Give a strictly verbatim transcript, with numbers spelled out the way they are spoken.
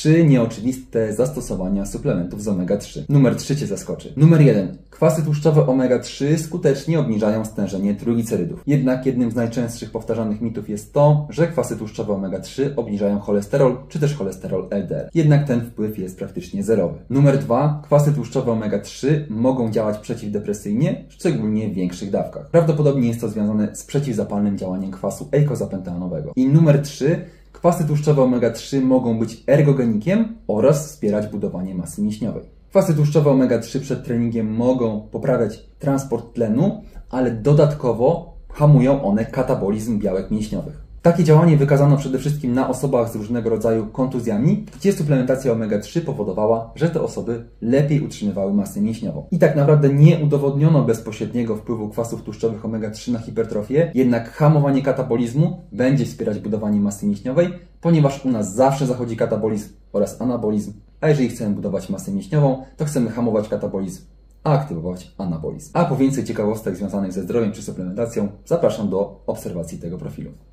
trzy nieoczywiste zastosowania suplementów z omega trzy. Numer trzy Cię zaskoczy. Numer jeden. Kwasy tłuszczowe omega trzy skutecznie obniżają stężenie triglicerydów. Jednak jednym z najczęstszych powtarzanych mitów jest to, że kwasy tłuszczowe omega trzy obniżają cholesterol, czy też cholesterol L D L. Jednak ten wpływ jest praktycznie zerowy. Numer dwa. Kwasy tłuszczowe omega trzy mogą działać przeciwdepresyjnie, szczególnie w większych dawkach. Prawdopodobnie jest to związane z przeciwzapalnym działaniem kwasu eikozapenteanowego. I numer trzy. Kwasy tłuszczowe omega trzy mogą być ergogenikiem oraz wspierać budowanie masy mięśniowej. Kwasy tłuszczowe omega trzy przed treningiem mogą poprawiać transport tlenu, ale dodatkowo hamują one katabolizm białek mięśniowych. Takie działanie wykazano przede wszystkim na osobach z różnego rodzaju kontuzjami, gdzie suplementacja omega trzy powodowała, że te osoby lepiej utrzymywały masę mięśniową. I tak naprawdę nie udowodniono bezpośredniego wpływu kwasów tłuszczowych omega trzy na hipertrofię, jednak hamowanie katabolizmu będzie wspierać budowanie masy mięśniowej, ponieważ u nas zawsze zachodzi katabolizm oraz anabolizm, a jeżeli chcemy budować masę mięśniową, to chcemy hamować katabolizm, a aktywować anabolizm. A po więcej ciekawostek związanych ze zdrowiem czy suplementacją zapraszam do obserwacji tego profilu.